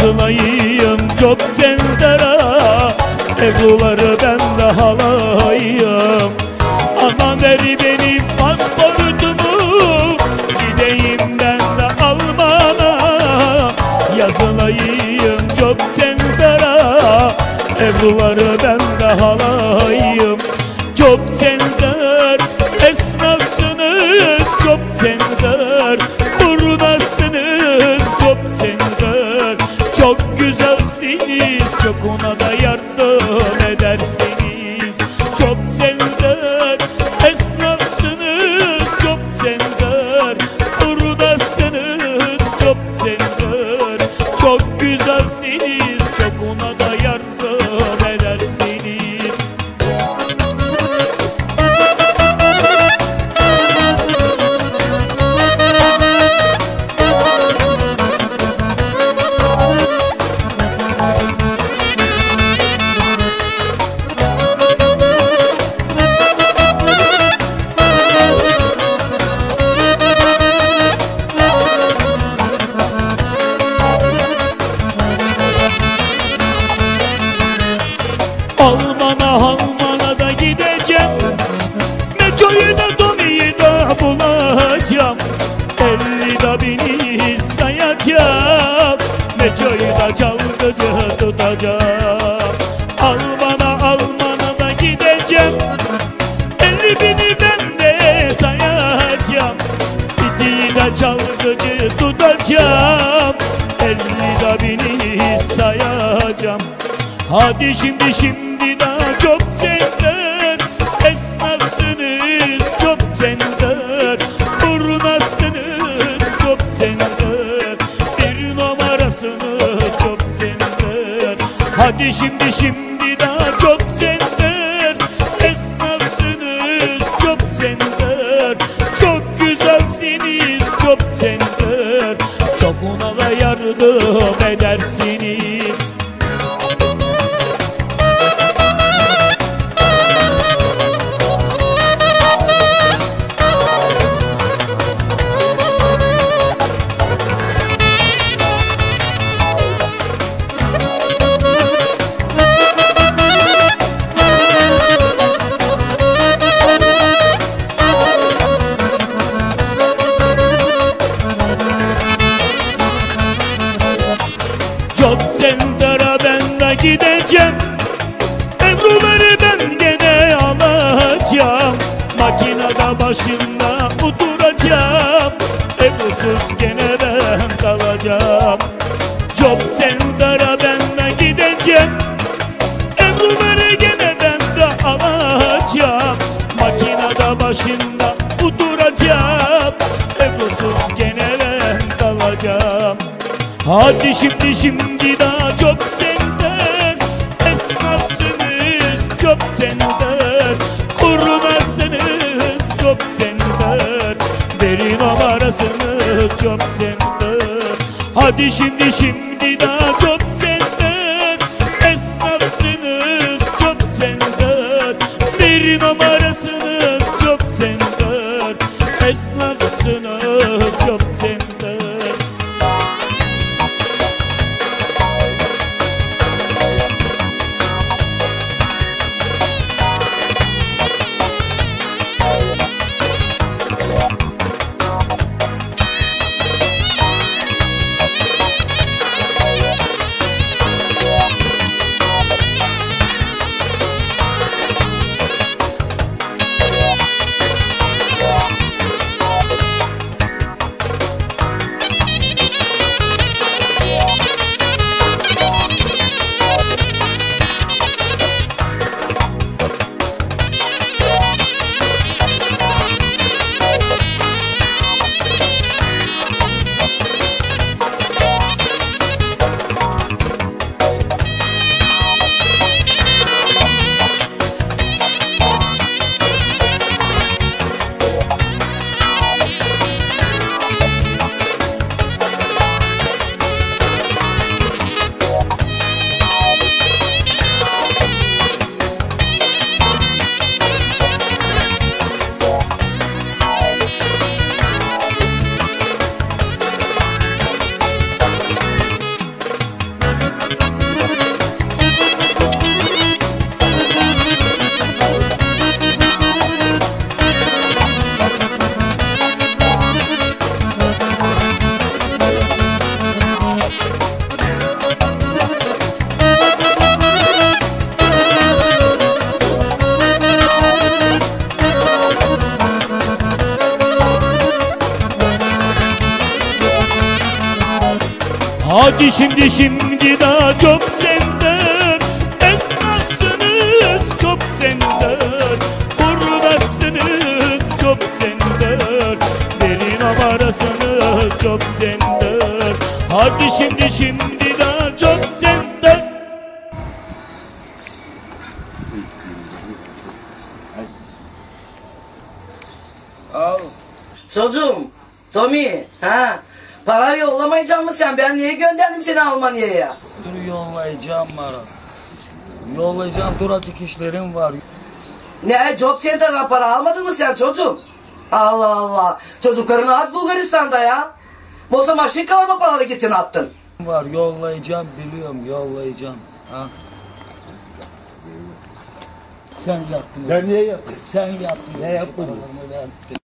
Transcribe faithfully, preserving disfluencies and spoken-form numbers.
yazılayım çok sendara, Ebruları ben de halayım. Ana ver benim pasportumu, gideyim ben de Almana. Yazılayım çok sendara, Ebruları ben de halayım. Çok sender esnafsınız, çok sender kurnazsınız, çok sender. Çok güzelsiniz, çok ona da yardım edersiniz. Çok sender esnafsınız, çok sender kurnazsınız, çok sender. Çok güzelsiniz, çok ona da yardım edersiniz. Almana Almana da gideceğim, Meco'yu da Tomi'yi da bulacağım. Elli da beni sayacağım, Meco'yu da çalgıcı tutacağım. Almana Almana da gideceğim, elli bini ben de sayacağım. Bitiyi de çalgıcı tutacağım, elli da beni sayacağım. Hadi şimdi şimdi daha çok sender esnafsınız, çok sender kurnazsınız, çok sender bir numarasınız, çok sender. Hadi şimdi şimdi daha çok sender esnafsınız, çok sender. Çok güzelsiniz, çok sender. Çok ona da yardım edersiniz. Çok sendara ben de gideceğim, Ebruları ben gene alacağım. Makinede başında oturacağım, Ebrusuz gene ben kalacağım. Çok sendara ben de gideceğim, Ebruları gene ben de alacağım. Makinede başında oturacağım, Ebrusuz gene ben kalacağım. Hadi şimdi şimdi daha çok sender esnafsınız, çok sender kurnazsınız, çok sender deri numarasınız, çok sender. Hadi şimdi şimdi daha çok sender esnafsınız, çok sender deri numarasınız, çok sender esnafsınız, çok sender. Hadi şimdi şimdi daha çok senden. Esnafsınız çok senden. Kurbansınız çok senden. Deli numarasınız çok senden. Hadi şimdi şimdi daha çok senden. Al. Çocuğum, Tommy, ha? Para yollamayacak mısın sen? Ben niye gönderdim seni Almanya'ya? Dur yollayacağım bana. Yollayacağım, dur açık işlerim var. Ne, Job Center'dan para almadın mı sen çocuğum? Allah Allah. Çocuklarını aç Bulgaristan'da ya. Moza maşin kalma paraları gittin attın. Var, yollayacağım, biliyorum, yollayacağım. Ha? Sen yaptın. Ben niye yaptım? Sen yaptın. Ne yapmadın? Paralarımı verdin.